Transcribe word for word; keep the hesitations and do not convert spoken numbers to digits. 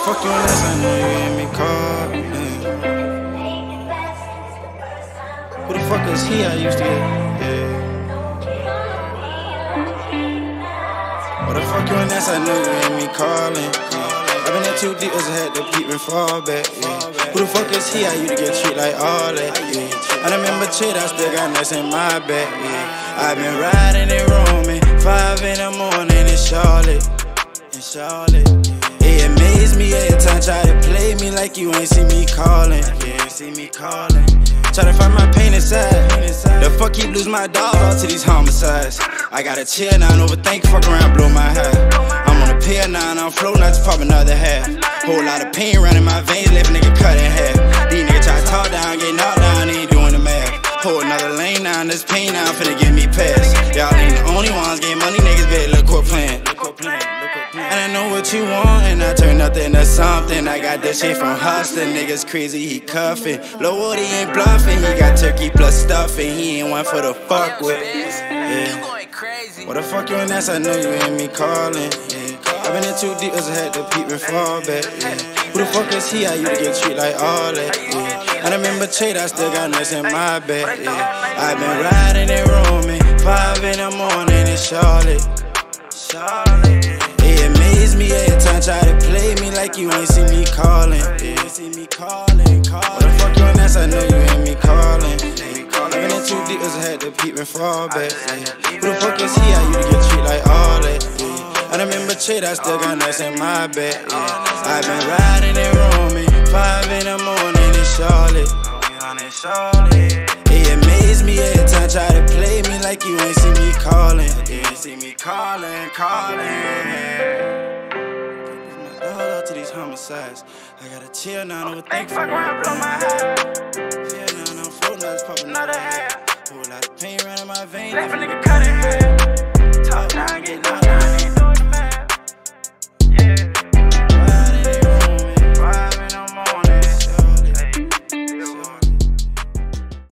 fuck you unless I know you ain't me caught? Yeah. Who the fuck is he I used to get? Yeah. What the fuck you unless I know you ain't me calling? Yeah. I've been in too deep as I had to peep and fall back. Yeah. Who the fuck is he I used to get treated like all that? Yeah. I remember shit, I still got nuts in my back. Yeah. I've been riding and roaming, five in the morning in Charlotte. In Charlotte. It amazed me every time, try to play me like you ain't see me calling. Yeah, see me calling. Try to find my pain inside. The fuck keep lose my dog all to these homicides. I gotta chill now, overthink, fuck around, blow my high. I'm on a pill now, and I'm floating out to pop another half. Whole lot of pain running my veins, left a nigga cut in half. These niggas try to talk down, get knocked down, they ain't doing the math. Whole another lane now, and this pain now, finna give me past. Y'all ain't the only ones getting money, niggas better look what playing. And I know what you want, and I turn nothing into something. I got this shit from hustling, niggas crazy, he cuffing. Low wood, he ain't bluffing, he got turkey plus stuffing. He ain't one for the fuck with. Yeah. What the fuck you and that's, I know you ain't me calling. Yeah. I've been in too deep as I had to peep and fall back. Yeah. Who the fuck is he? I used to get treated like all that. Yeah. I remember trade, I still got nuts in my back. Yeah. I've been riding and roaming, five in the morning in Charlotte. Charlotte. It amazed me every time, try to play me like you ain't see me calling. Yeah. See me calling, calling. What the fuck you and that's, I know you ain't me calling. I've been in too deep as I had to peep and fall back. Yeah. Who the fuck is he? I used to get treated like all that. Yeah. I remember trade, I still got nuts in my back. Yeah. I've been riding and roaming, five in the morning in Charlotte. It amazed me every time, try to play me like you ain't see me calling. Yeah. See me calling, calling. My dog out to these homicides. I gotta chill now, overthink, fuck around, blow my high. Yeah, now I'm floating, I just pop another half. Whole lot of pain running my veins.